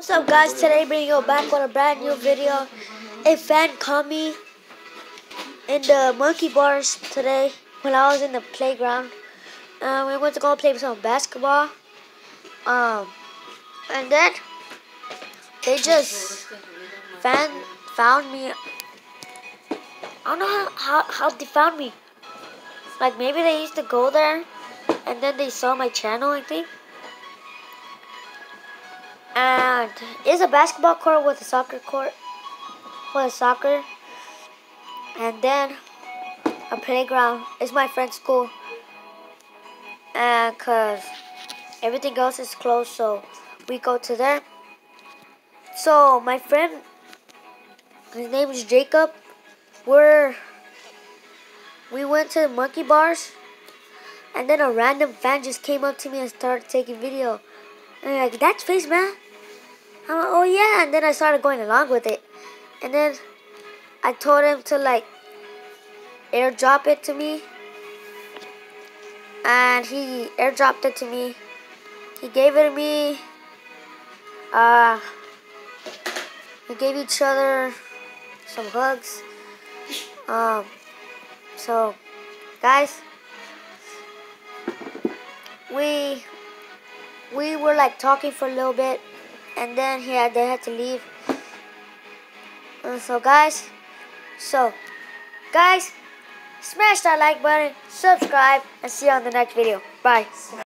What's up guys, today bringing you back with a brand new video. A fan caught me in the monkey bars today when I was in the playground. We went to go play some basketball. And then they just found me. I don't know how they found me. Like maybe they used to go there and then they saw my channel, I think. And it's a basketball court with a soccer court. With soccer. And then a playground. It's my friend's school. And cause everything else is closed, so we go to there. So my friend, his name is Jacob. We went to the monkey bars, and then a random fan just came up to me and started taking video. And I'm like, that's Face Man. I'm like, oh yeah. And then I started going along with it. And then I told him to like airdrop it to me. And he airdropped it to me. He gave it to me. We gave each other some hugs. So guys, we were like talking for a little bit, and then they had to leave. So guys, smash that like button, subscribe, and see you on the next video. Bye.